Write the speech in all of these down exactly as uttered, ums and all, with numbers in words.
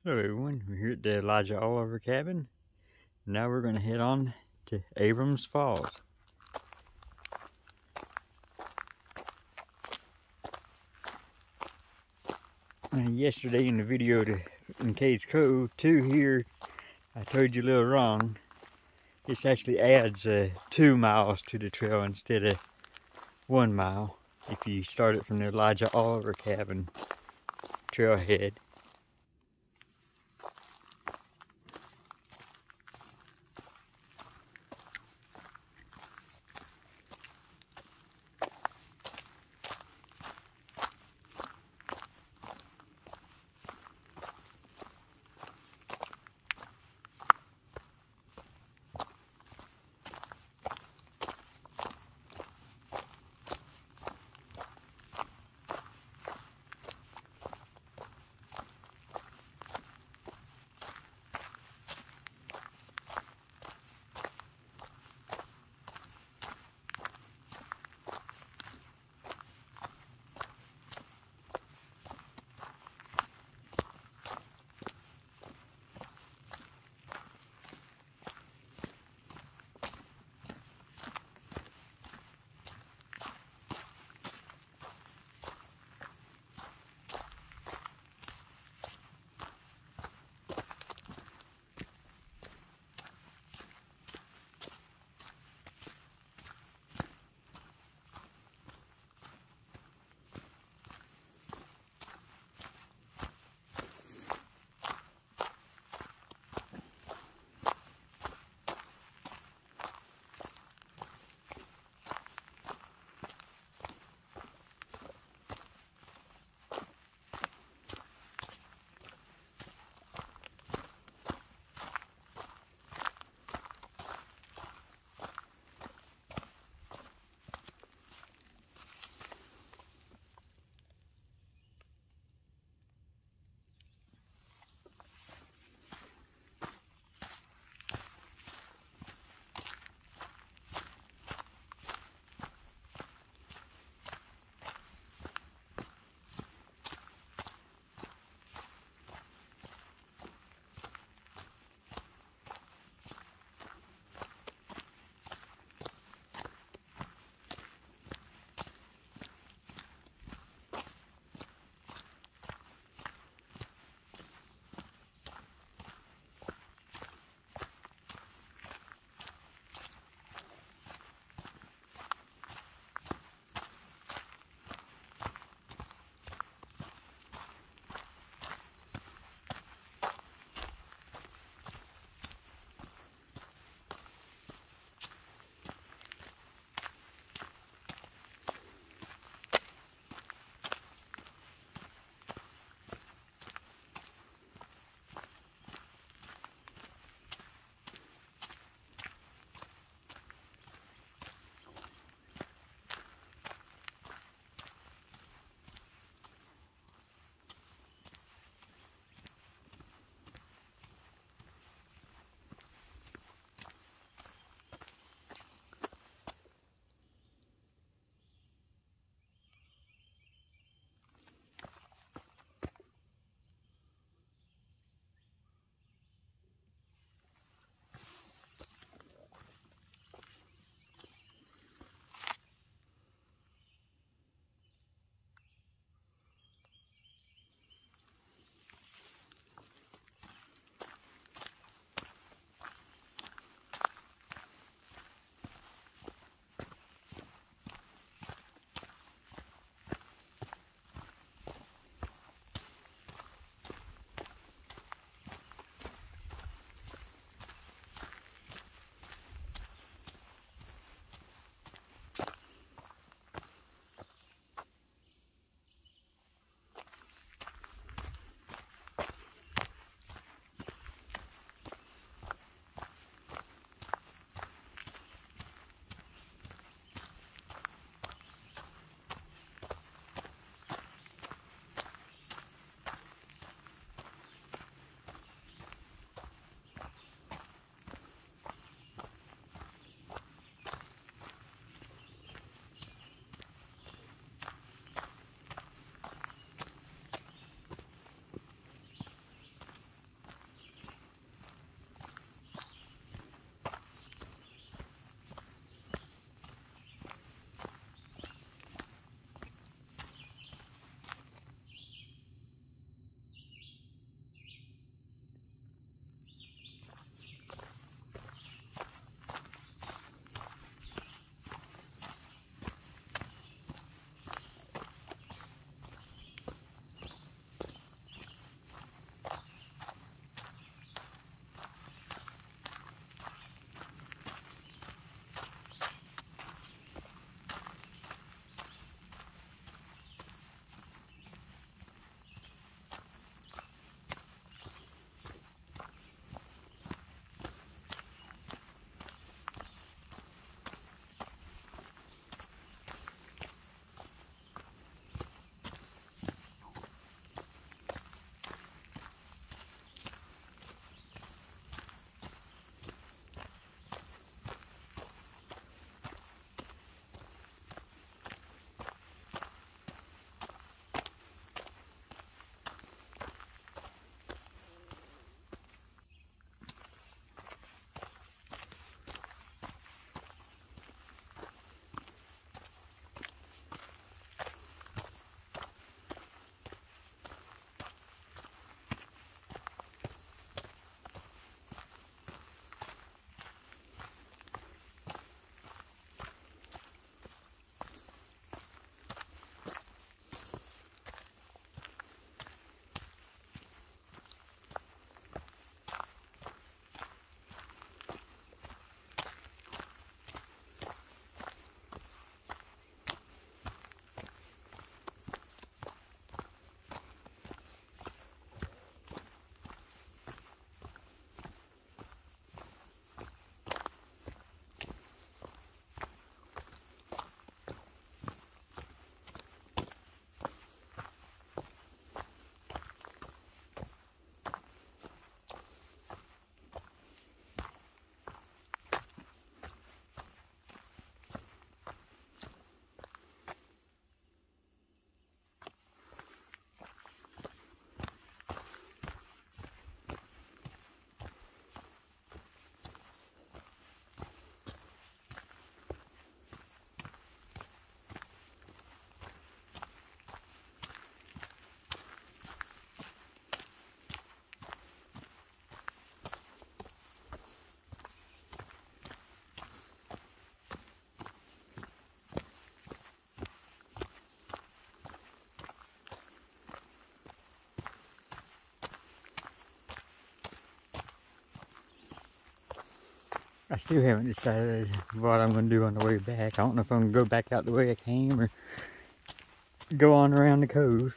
Hello everyone, we're here at the Elijah Oliver cabin. Now we're going to head on to Abrams Falls. And yesterday in the video to, in Cades Cove to here, I told you a little wrong. This actually adds uh, two miles to the trail instead of one mile if you start it from the Elijah Oliver cabin trailhead. I still haven't decided what I'm going to do on the way back. I don't know if I'm going to go back out the way I came or go on around the cove.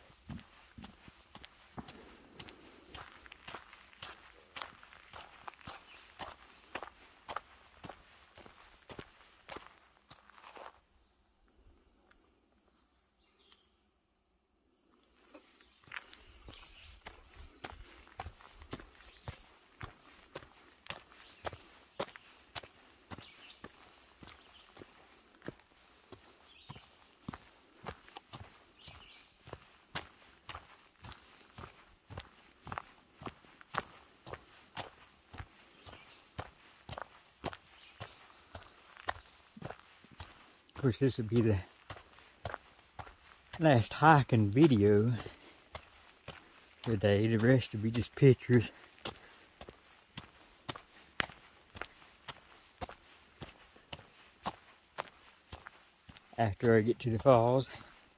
Of course, this would be the last hiking video today. The rest will be just pictures. After I get to the falls.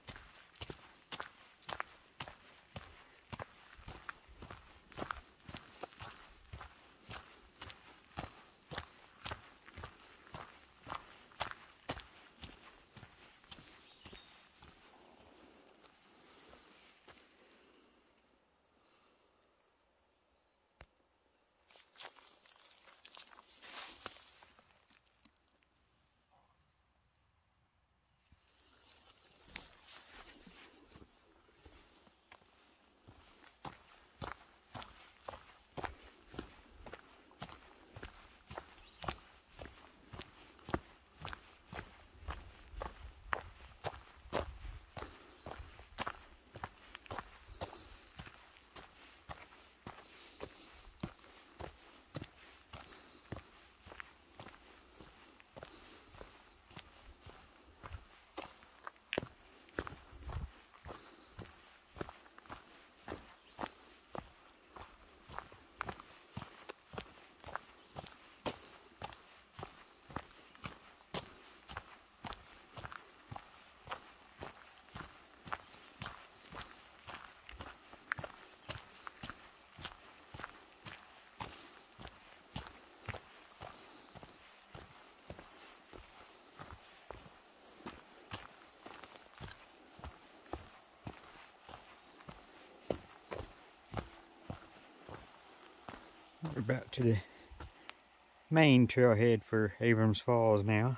We're about to the main trailhead for Abrams Falls now.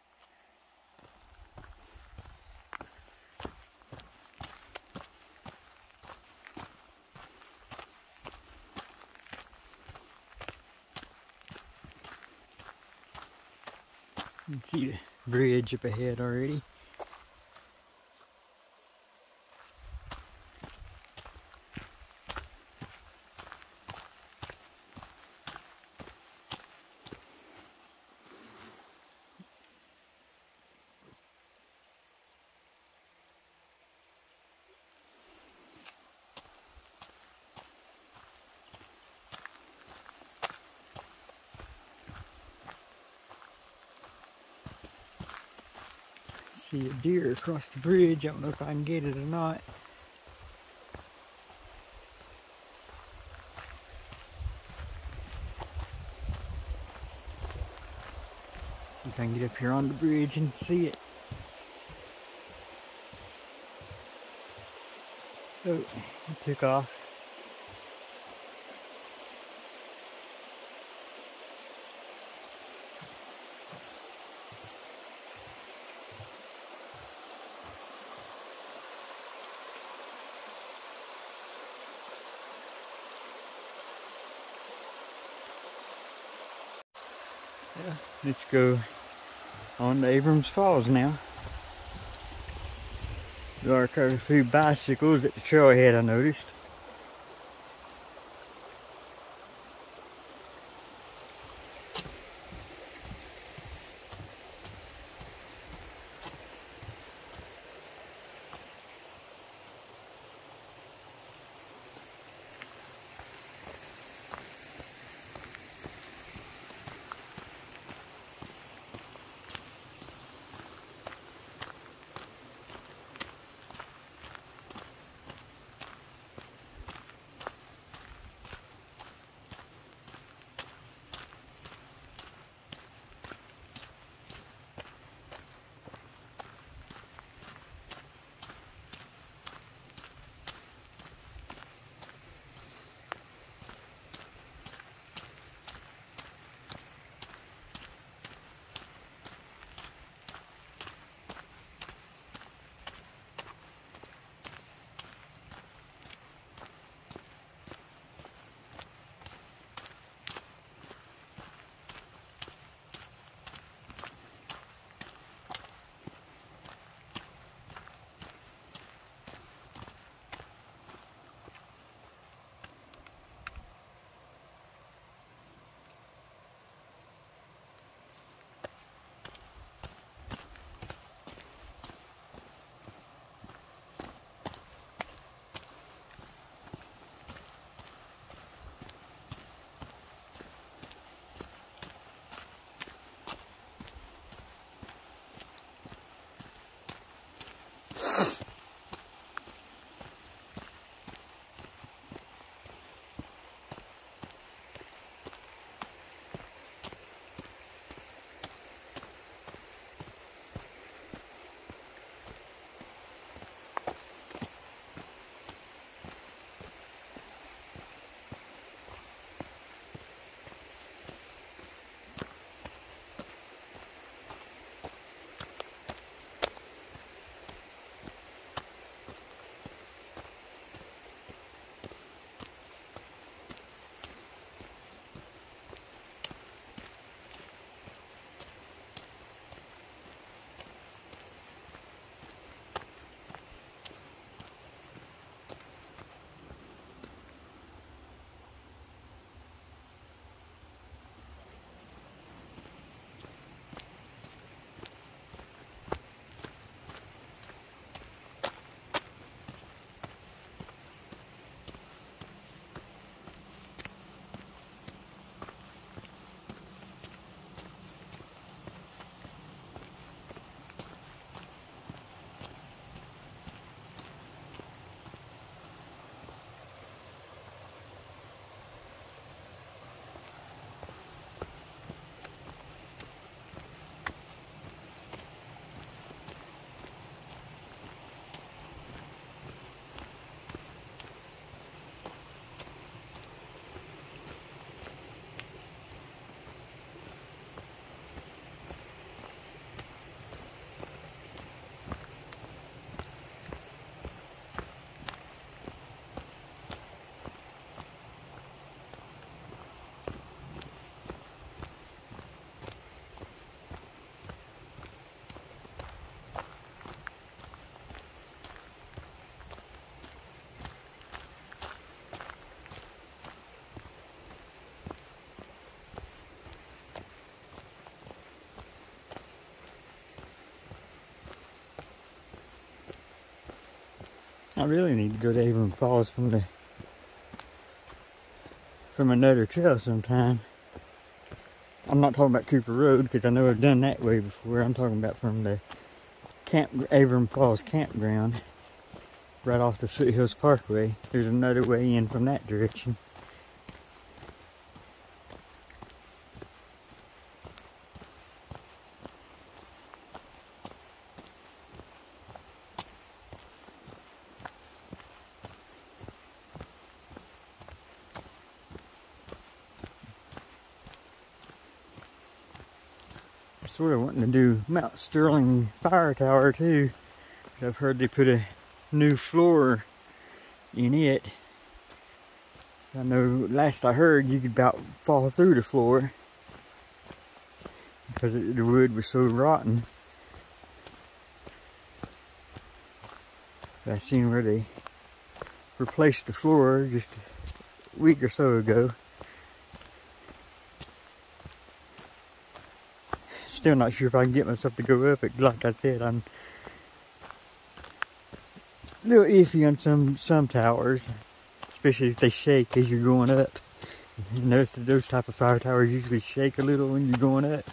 You can see the bridge up ahead already. See a deer across the bridge. I don't know if I can get it or not. See if I can get up here on the bridge and see it. Oh, it took off. Yeah, let's go on to Abrams Falls now. There are quite a few bicycles at the trailhead, I noticed. I really need to go to Abrams Falls from the from another trail sometime. I'm not talking about Cooper Road because I know I've done that way before. I'm talking about from the camp Abrams Falls campground right off the Foothills Parkway. There's another way in from that direction. Sort of wanting to do Mount Sterling Fire Tower too, because I've heard they put a new floor in it. I know last I heard you could about fall through the floor because it, the wood was so rotten. But I seen where they replaced the floor just a week or so ago. Still not sure if I can get myself to go up it. Like I said, I'm a little iffy on some some towers, especially if they shake as you're going up. You know, those type of fire towers usually shake a little when you're going up.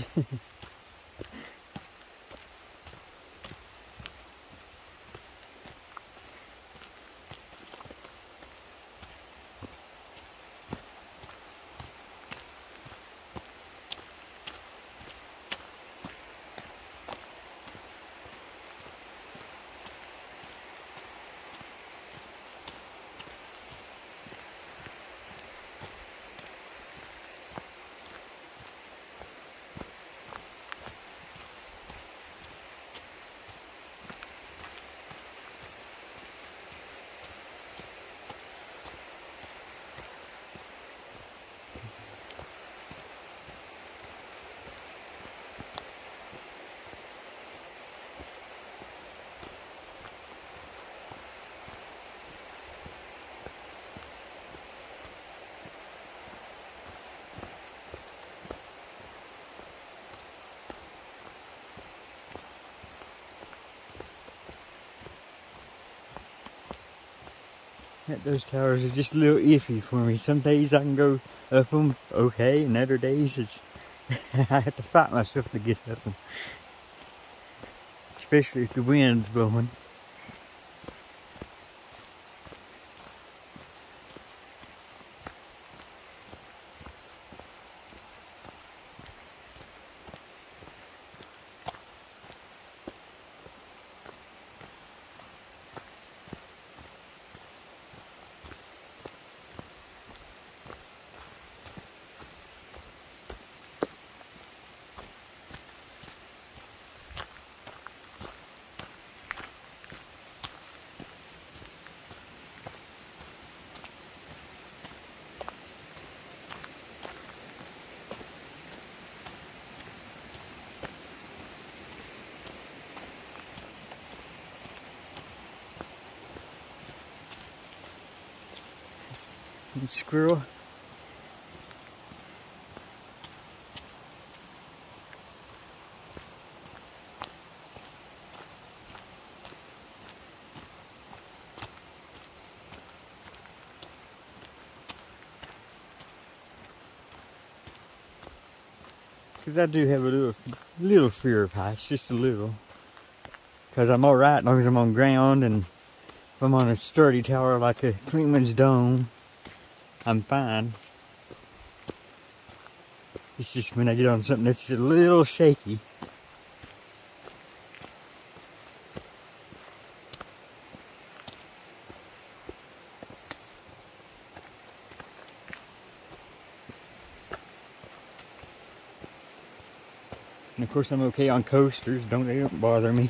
Those towers are just a little iffy for me. Some days I can go up them okay, and other days it's I have to fight myself to get up them. especially if the wind's blowing. Squirrel. Because I do have a little, little fear of heights, just a little. Because I'm alright as long as I'm on ground, and if I'm on a sturdy tower like a Cleveland's Dome, I'm fine. It's just when I get on something that's a little shaky. And of course I'm okay on coasters, don't they don't bother me.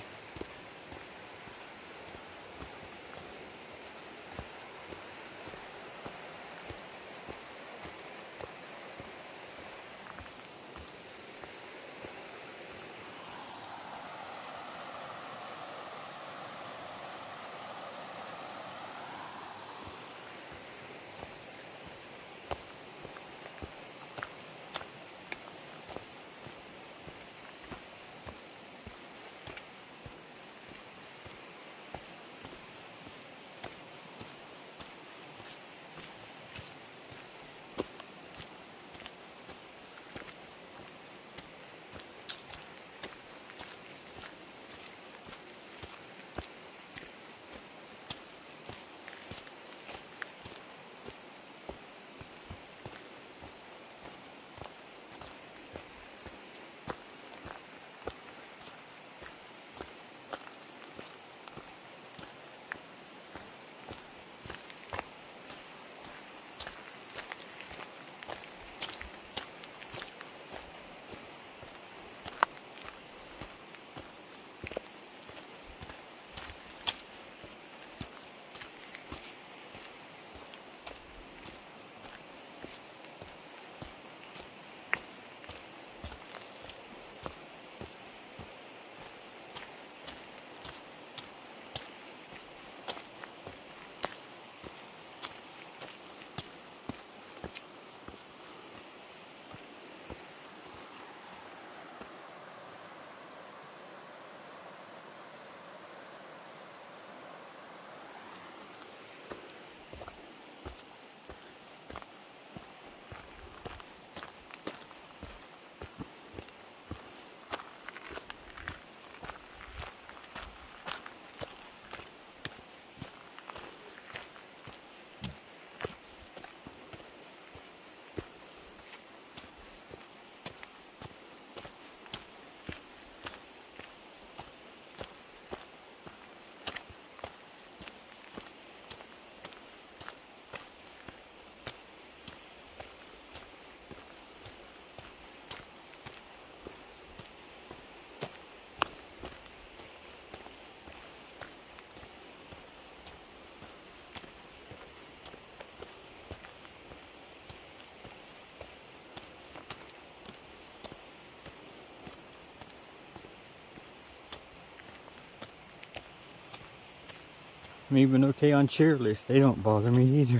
I'm even okay on chairlifts. They don't bother me either.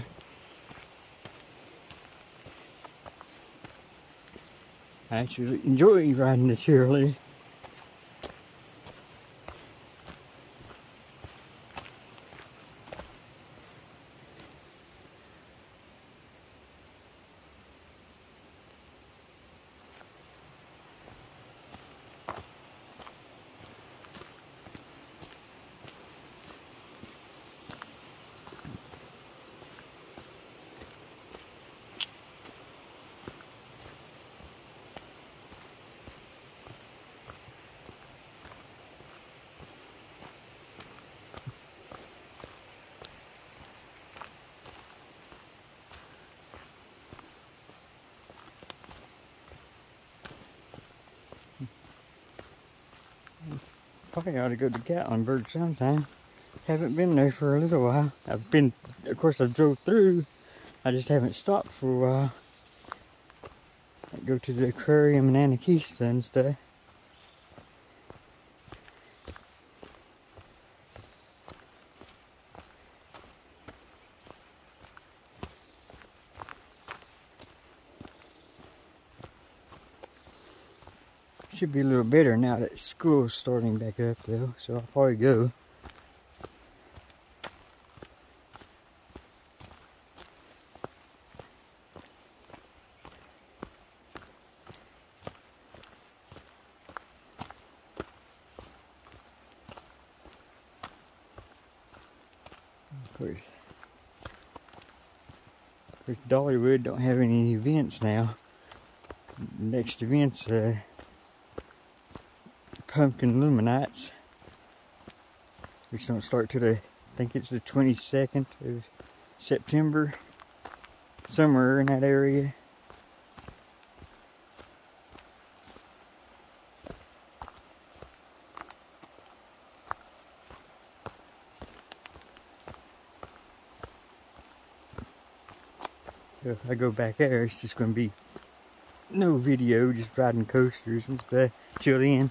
I actually enjoy riding the chairlift. Probably ought to go to Gatlinburg sometime. Haven't been there for a little while. I've been, of course I drove through. I just haven't stopped for a while. I go to the aquarium and Anakista and stuff. Should be a little better now that school's starting back up though, so I'll probably go. Of course, of course Dollywood don't have any events now. Next event's uh, Pumpkin Luminites, which don't start till the, I think it's the twenty-second of September, somewhere in that area. So if I go back there, it's just going to be no video, just riding coasters and stuff till then.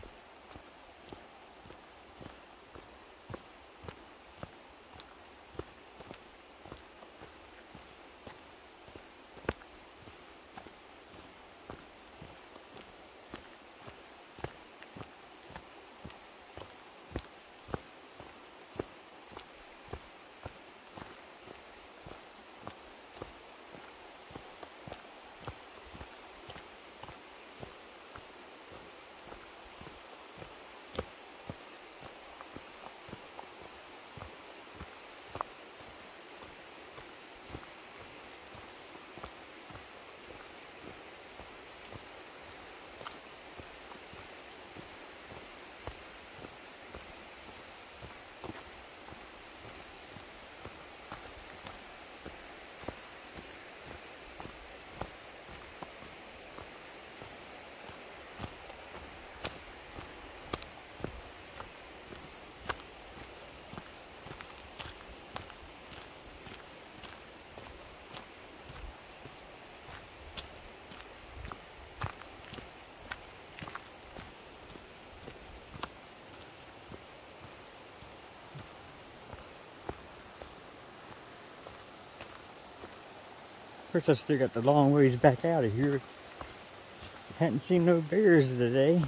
Of course, I still got the long ways back out of here. Hadn't seen no bears today.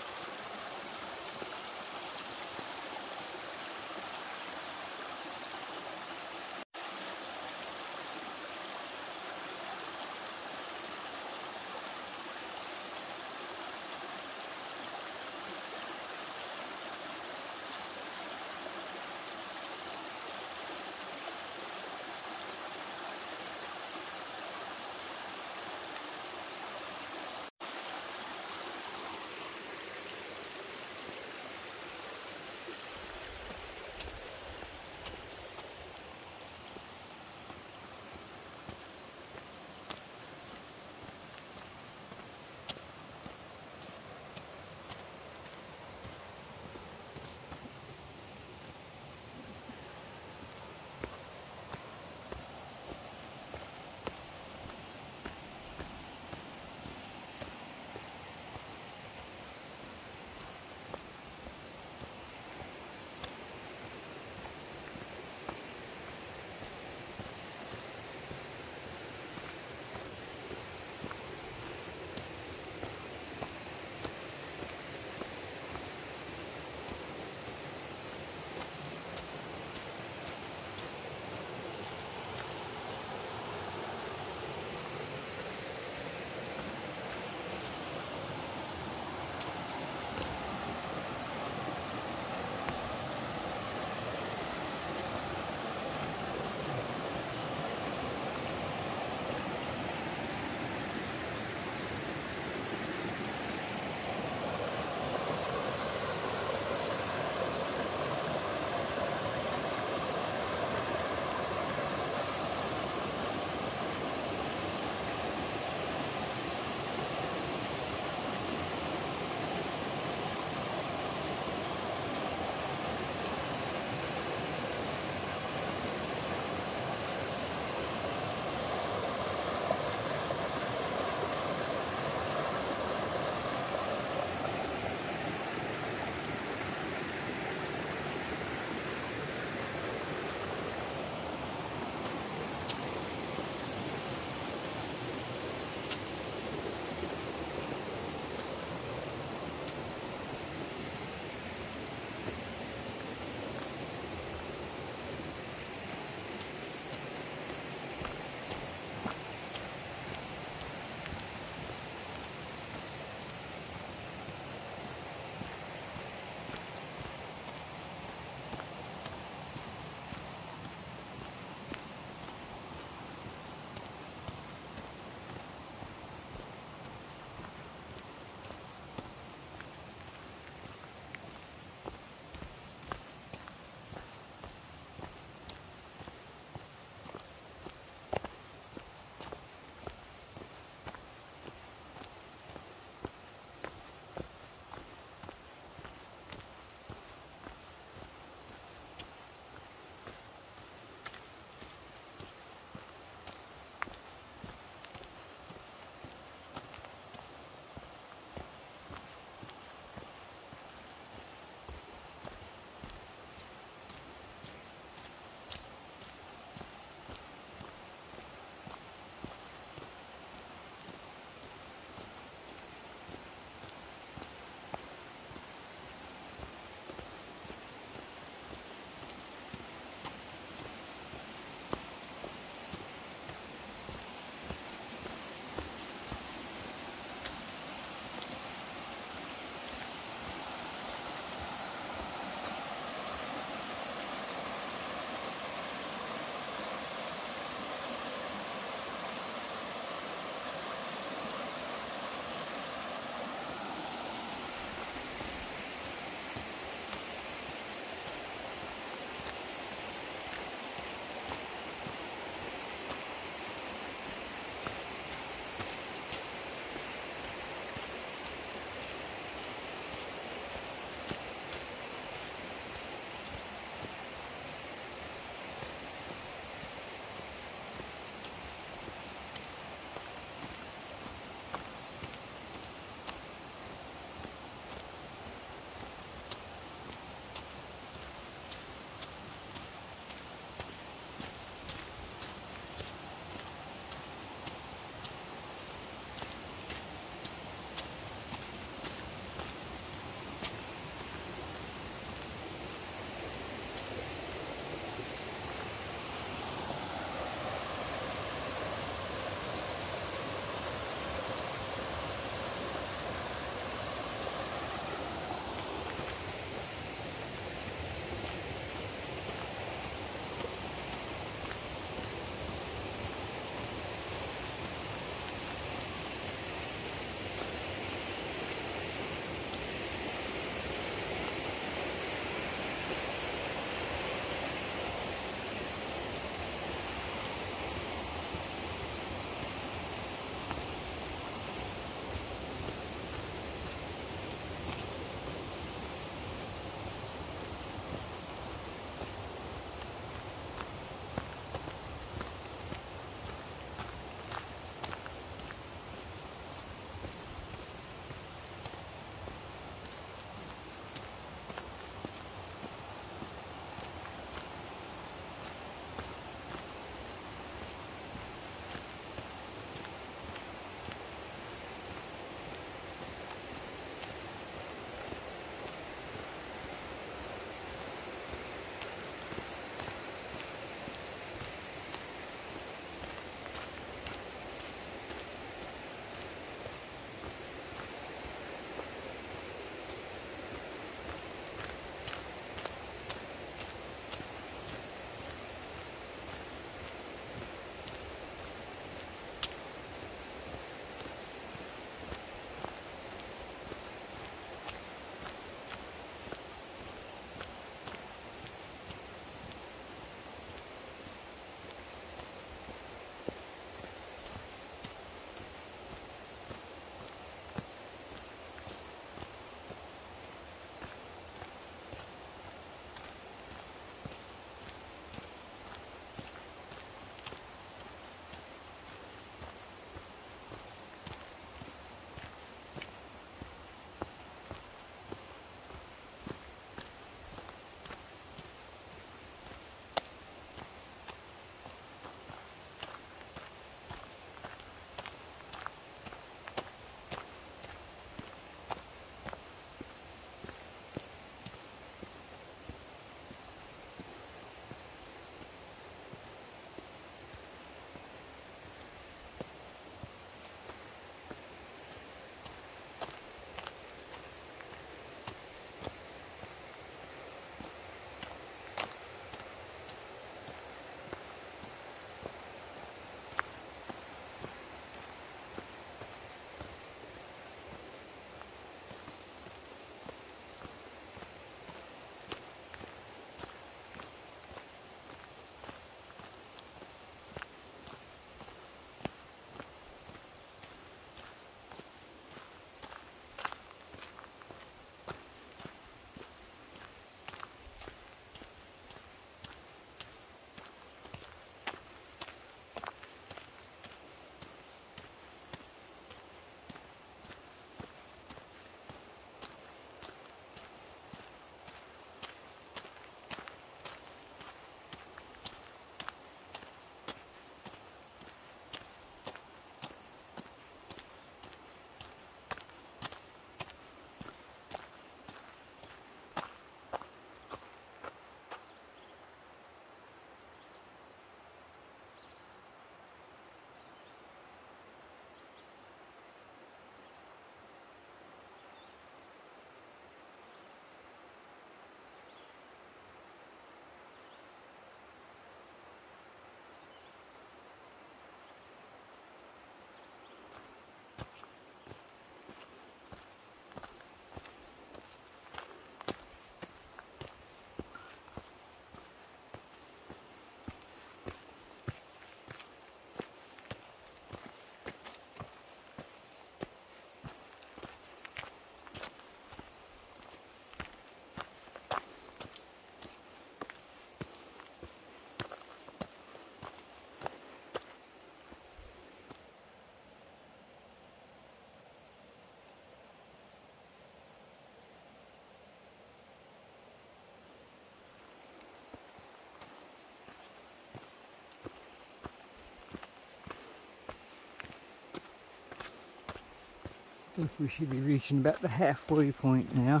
I think we should be reaching about the halfway point now.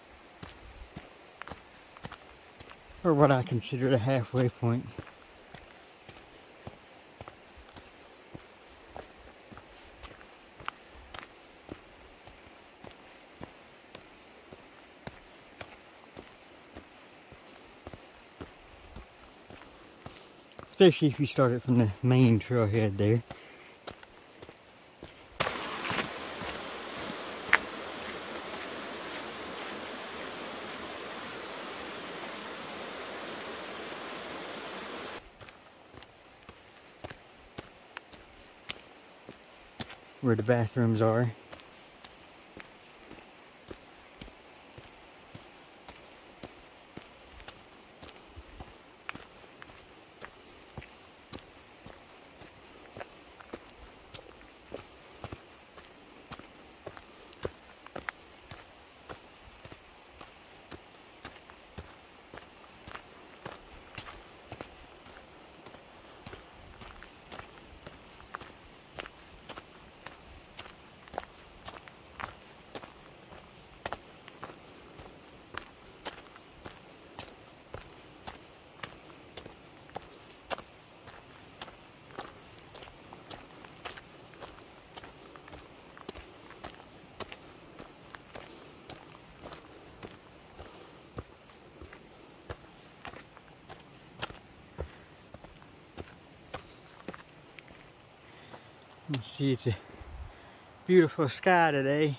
Or what I consider the halfway point. Especially if you start it from the main trailhead there. Where the bathrooms are. You see, it's a beautiful sky today.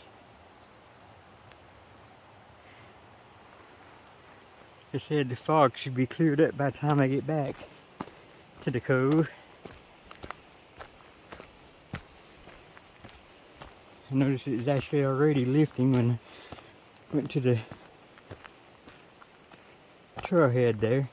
They said the fog should be cleared up by the time I get back to the cove. I noticed it was actually already lifting when I went to the trailhead there.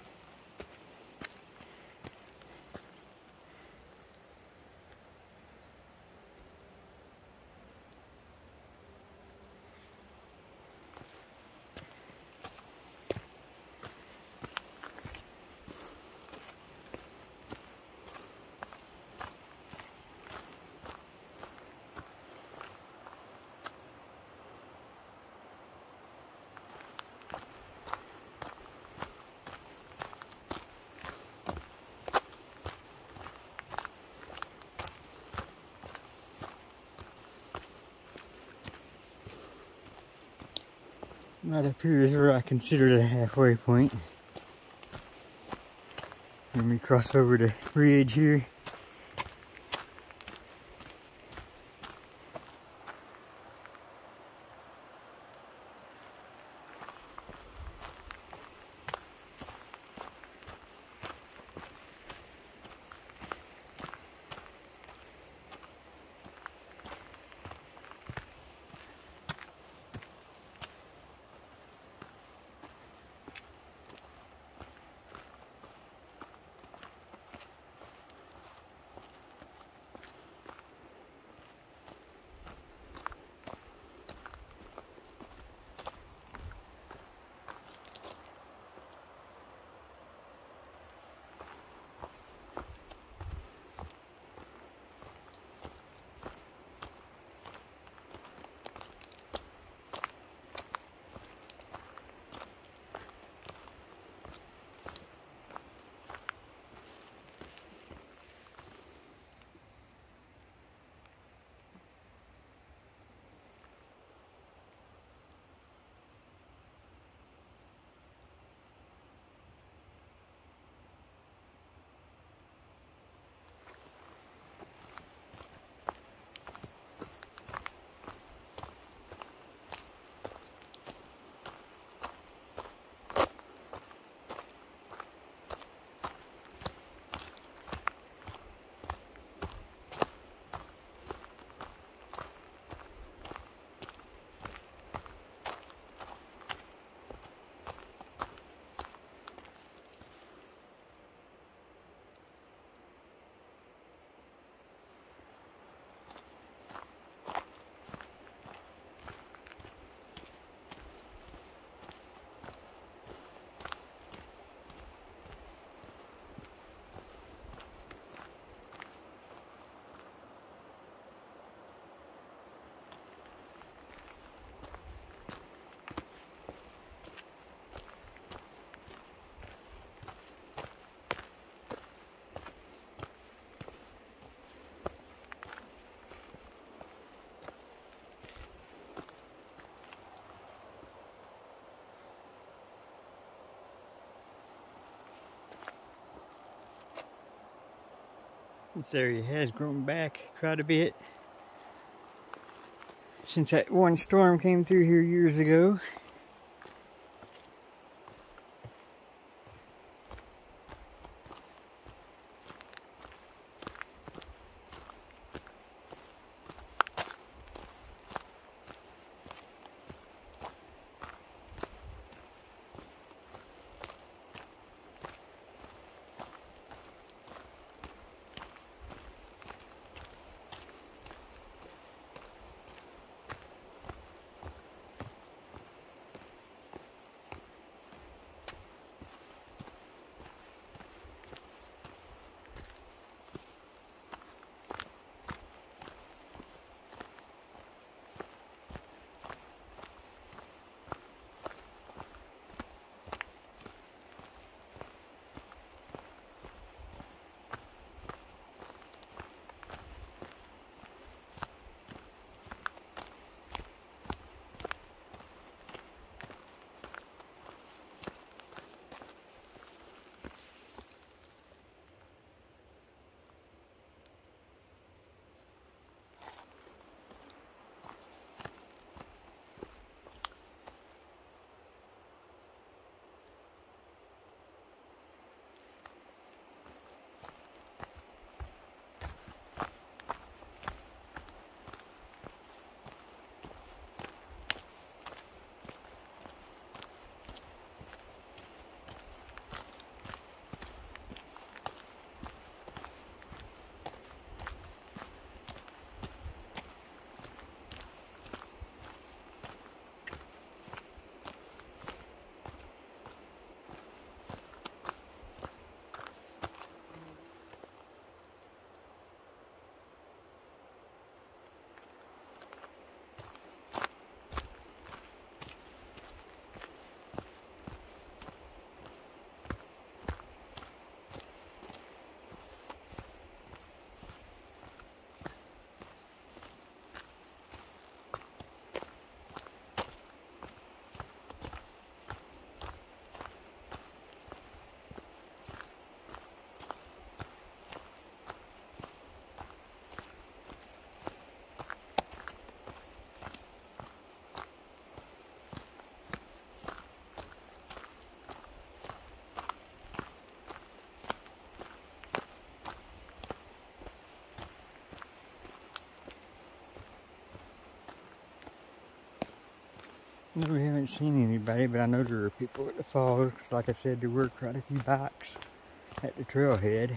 Right up here is where I consider the halfway point. Let me cross over the bridge here. This area has grown back quite a bit since that one storm came through here years ago. No, we haven't seen anybody, but I know there are people at the falls. Like I said, there were quite a few bikes at the trailhead.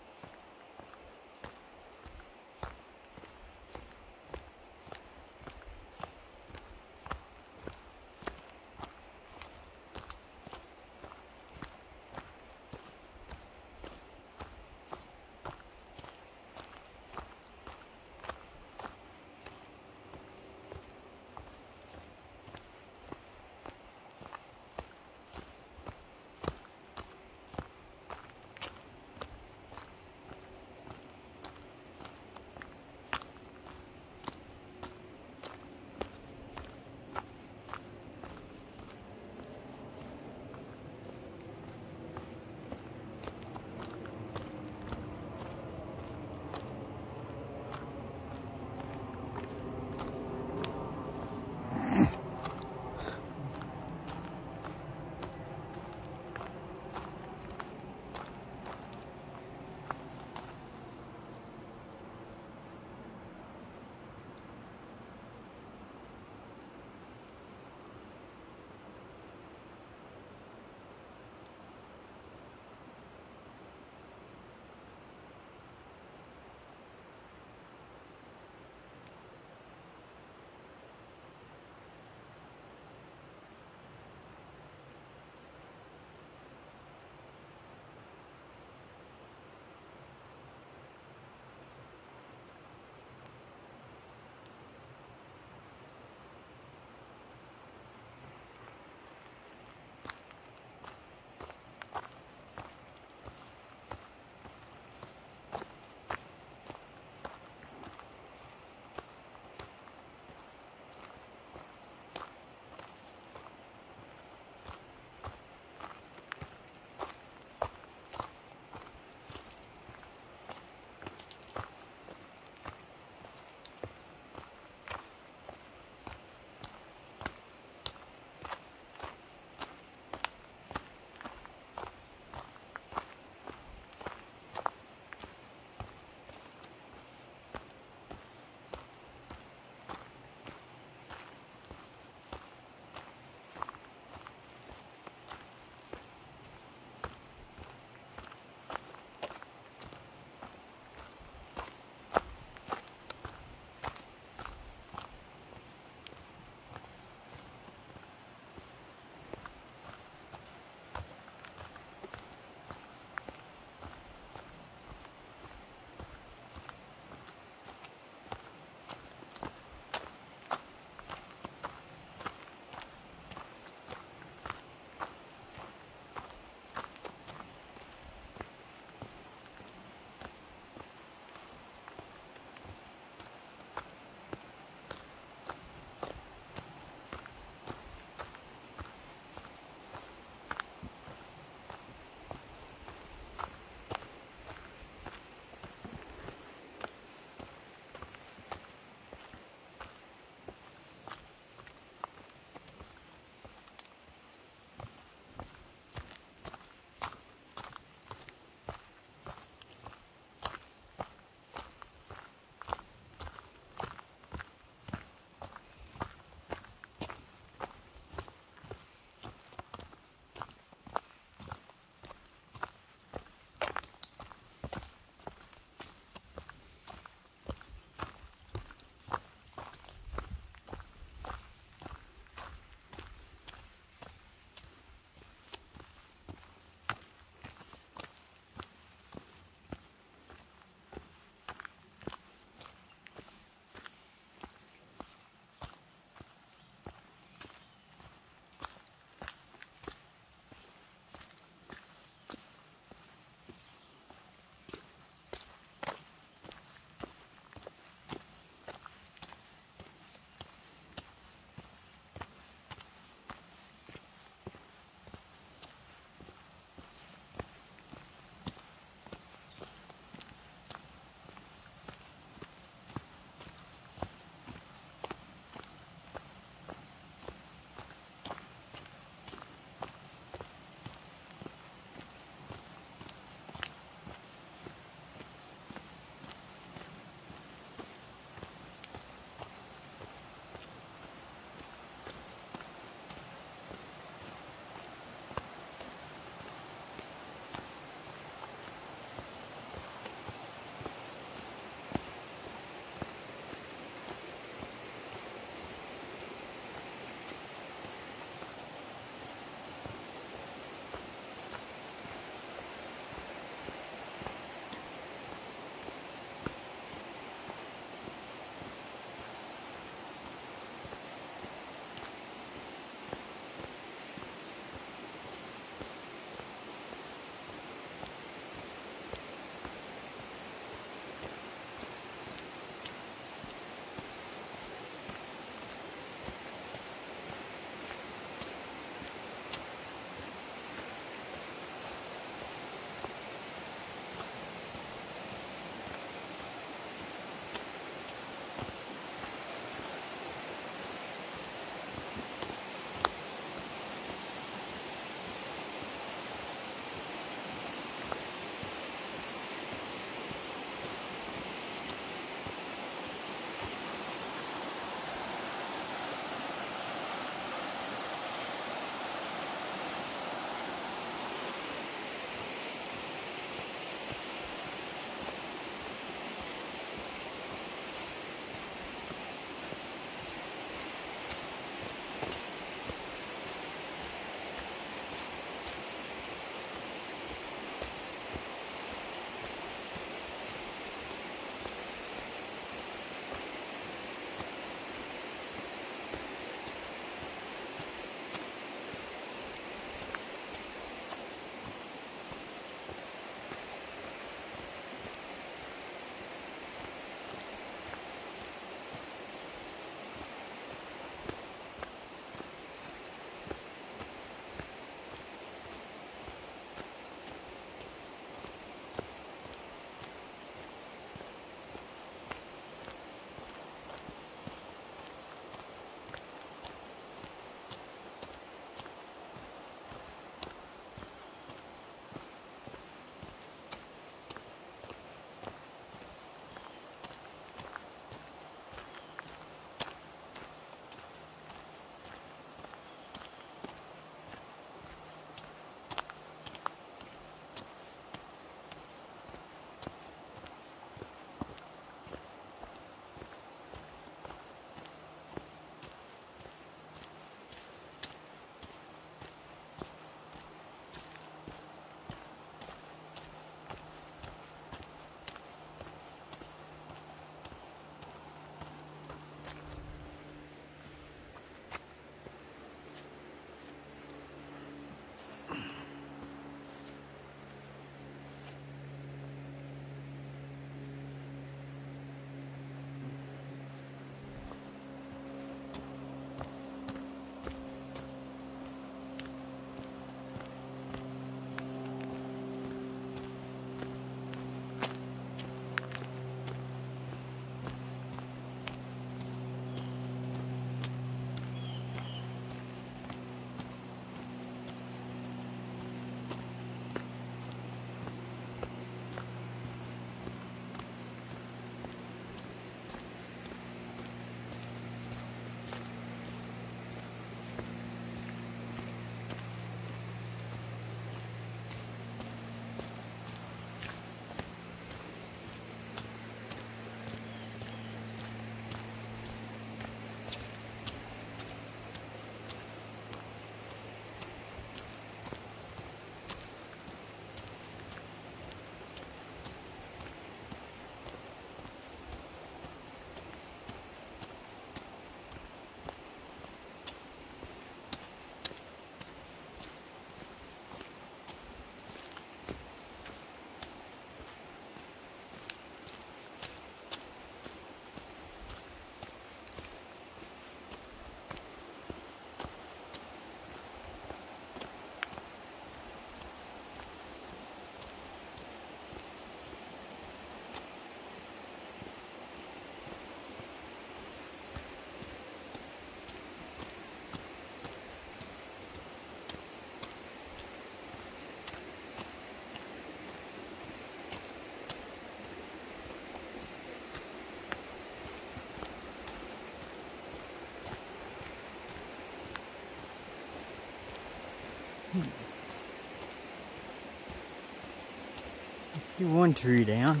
Get one tree down.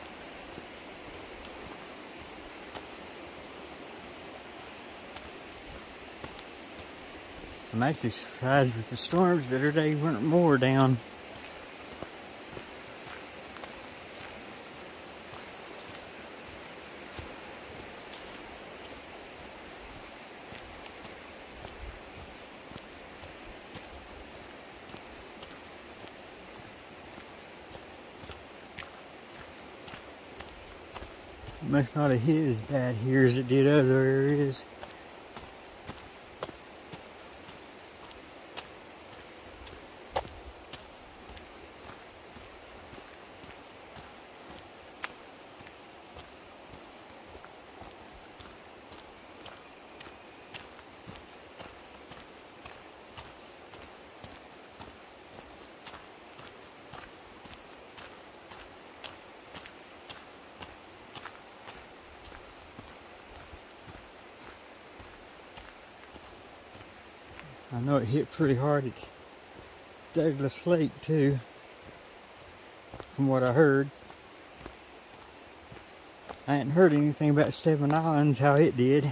I'm actually surprised with the storms the other day weren't more down. It must not have hit as bad here as it did other areas. I know it hit pretty hard at Douglas Lake too, from what I heard. I hadn't heard anything about Seven Islands, how it did.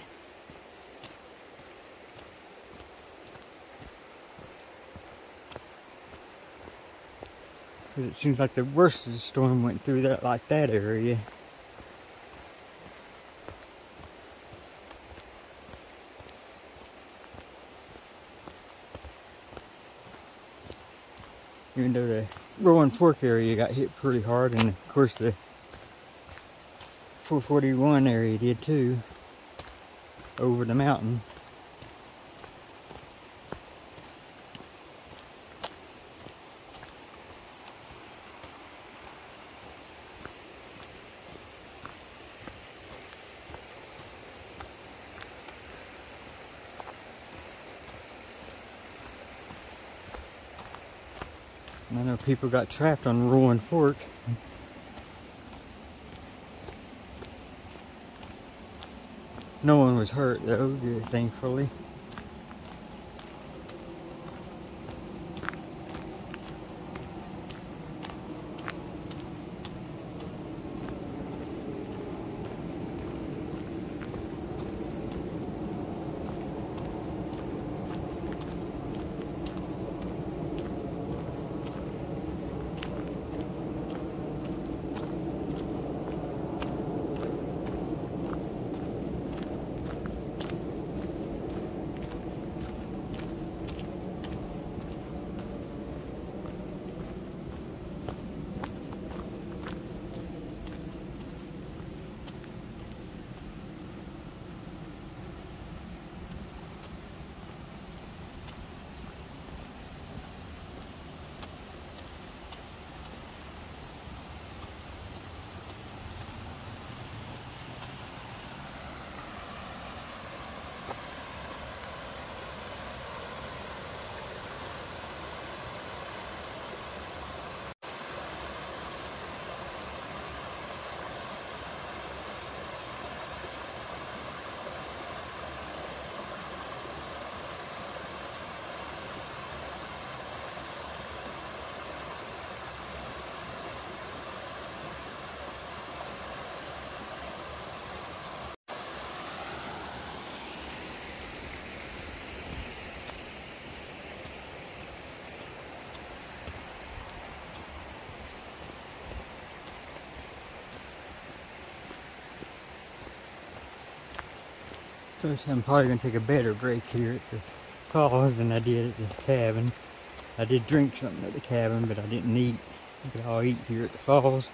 But it seems like the worst of the storm went through that, like that area. Even though the Rolling Fork area got hit pretty hard, and of course the four forty-one area did too, over the mountain. I know people got trapped on Rolling Fork. No one was hurt though, good, thankfully. So I'm probably going to take a better break here at the falls than I did at the cabin. I did drink something at the cabin, but I didn't eat. You could all eat here at the falls.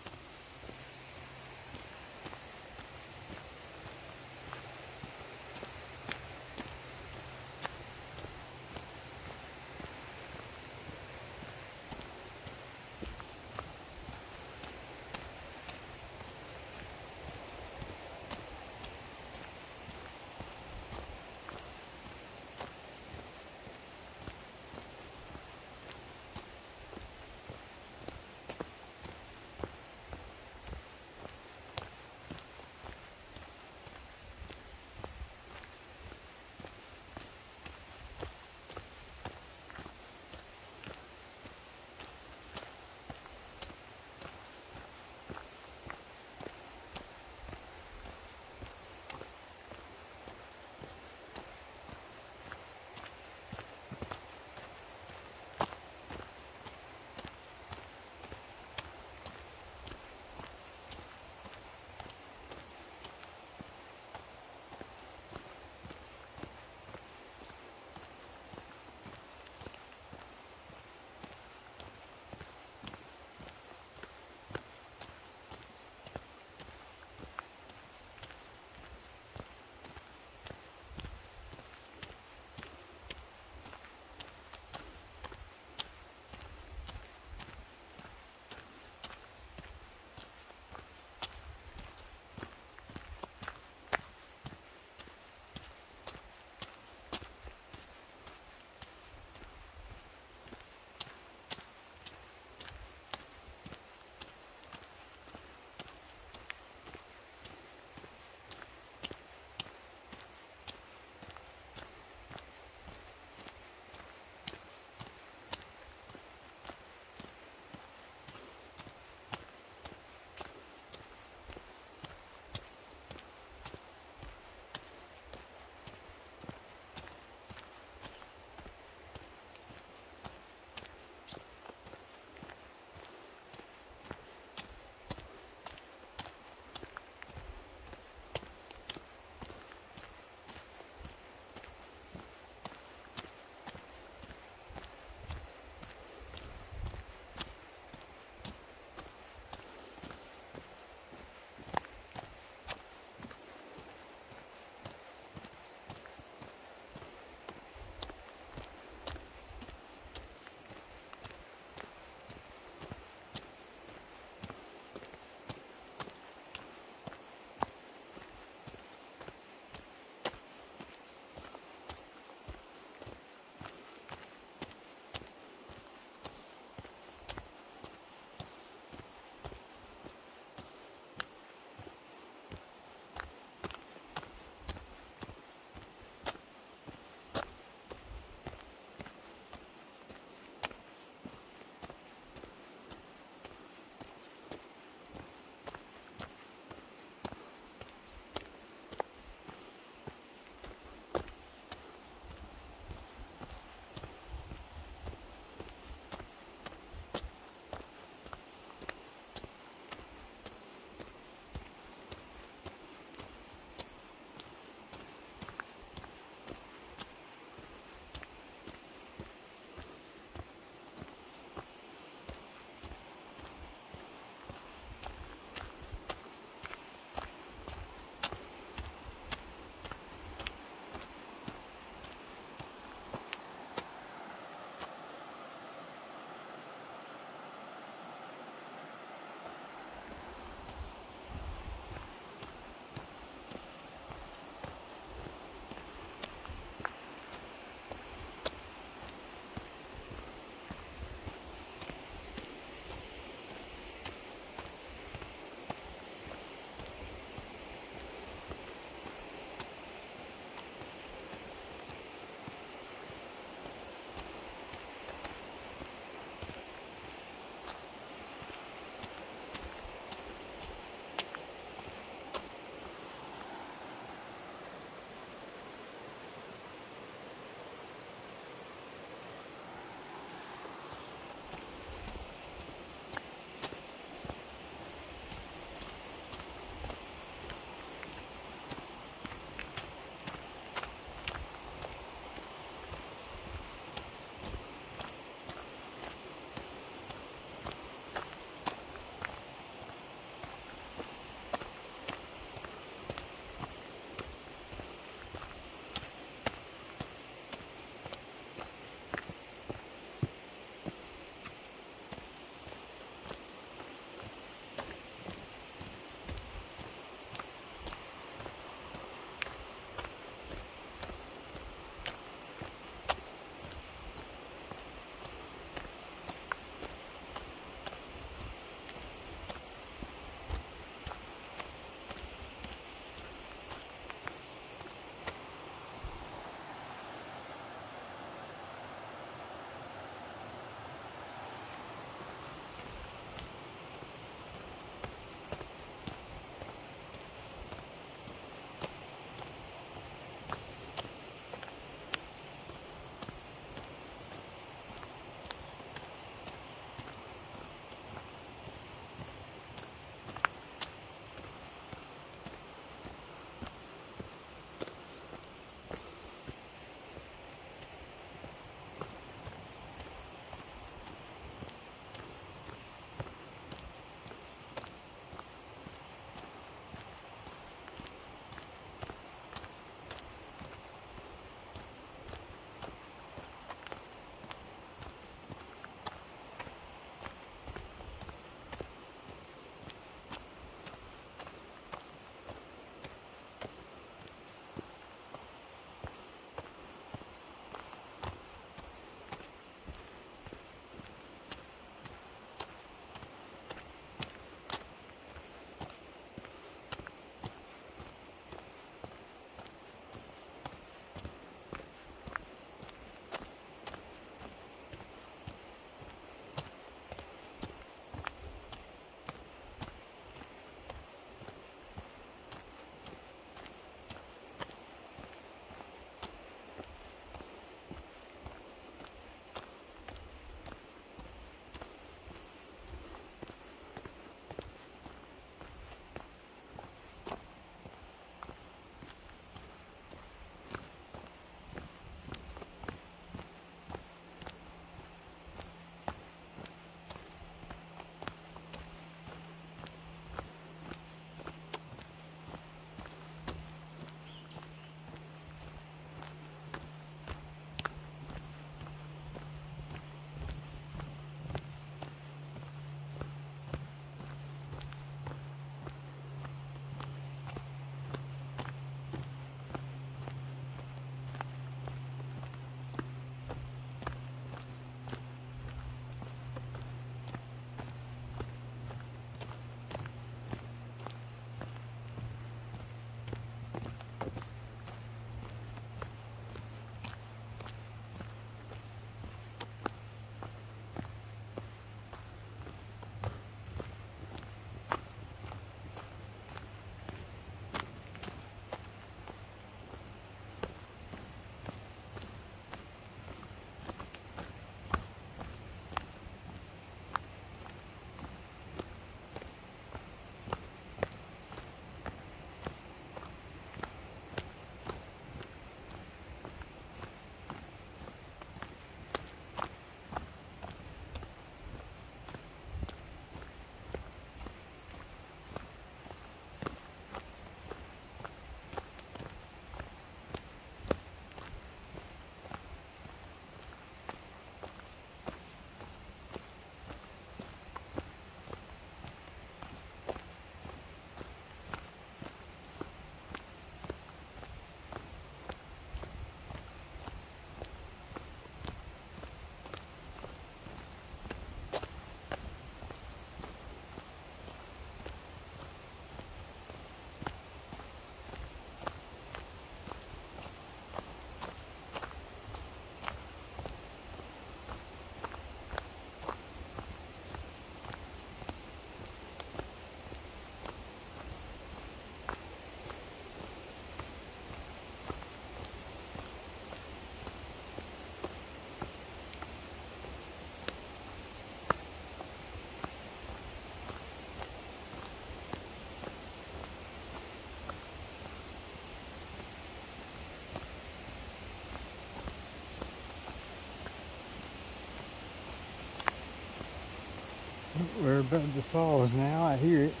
We're above the falls now. I hear it.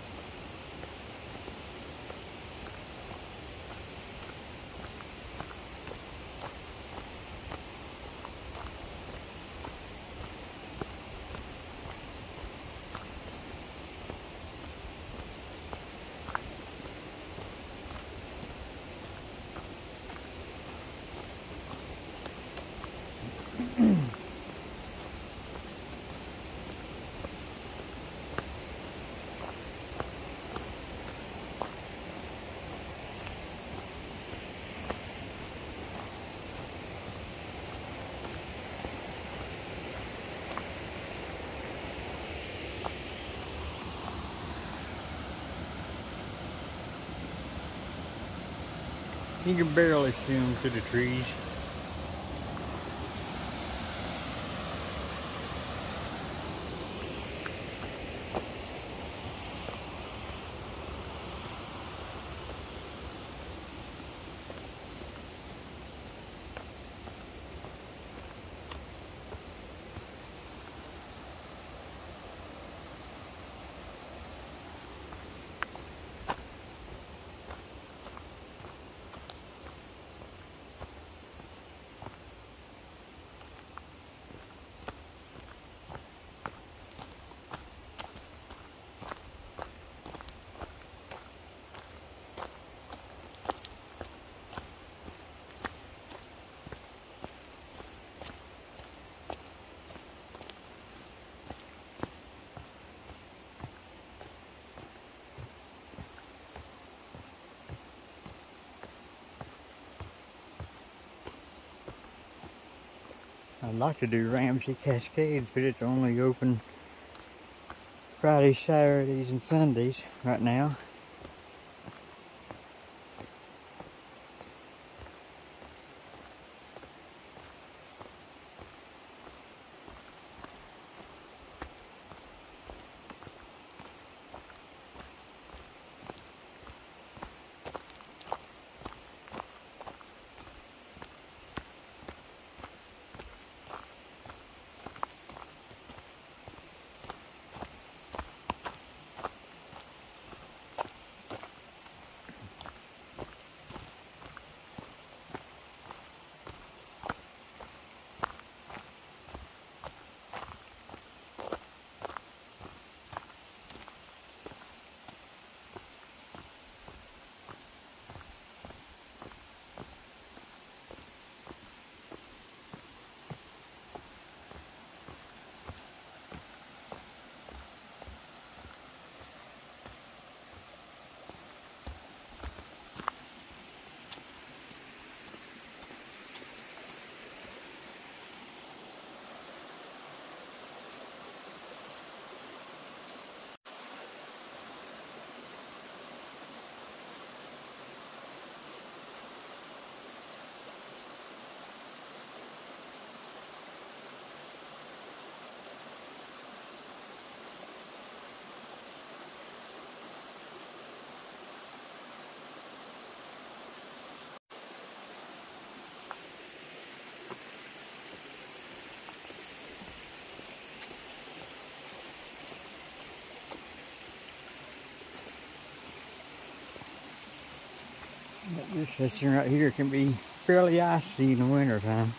You can barely see them through the trees. I'd like to do Ramsey Cascades, but it's only open Fridays, Saturdays, and Sundays right now. But this section right here can be fairly icy in the winter time.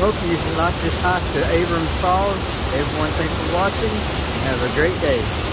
hope you like this hike to Abrams Falls. Everyone, thanks for watching. Have a great day.